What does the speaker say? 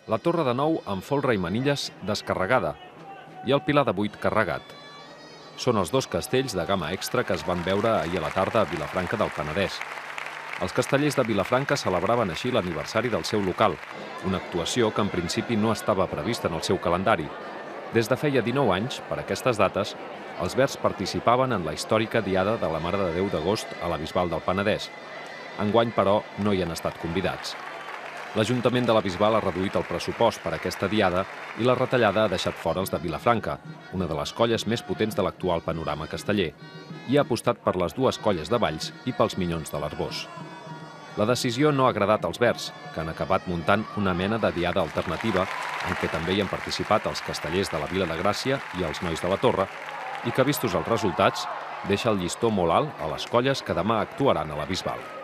La Torre de Nou amb folre i manilles descarregada i el Pilar de Buit carregat. Són els dos castells de gamma extra que es van veure ahir a la tarda a Vilafranca del Penedès. Els castellers de Vilafranca celebraven així l'aniversari del seu local, una actuació que en principi no estava prevista en el seu calendari. Des de feia 19 anys, per aquestes dates, els verds participaven en la històrica Diada de la Mare de Déu d'agost a la Bisbal del Penedès. Enguany, però, no hi han estat convidats. L'Ajuntament de la Bisbal ha reduït el pressupost per a aquesta diada i la retallada ha deixat fora els de Vilafranca, una de les colles més potents de l'actual panorama casteller, i ha apostat per les dues colles de Valls i pels Minyons de l'Arboç. La decisió no ha agradat als verds, que han acabat muntant una mena de diada alternativa en què també hi han participat els castellers de la Vila de Gràcia i els nois de la Torre, i que, vistos els resultats, deixa el llistó molt alt a les colles que demà actuaran a la Bisbal.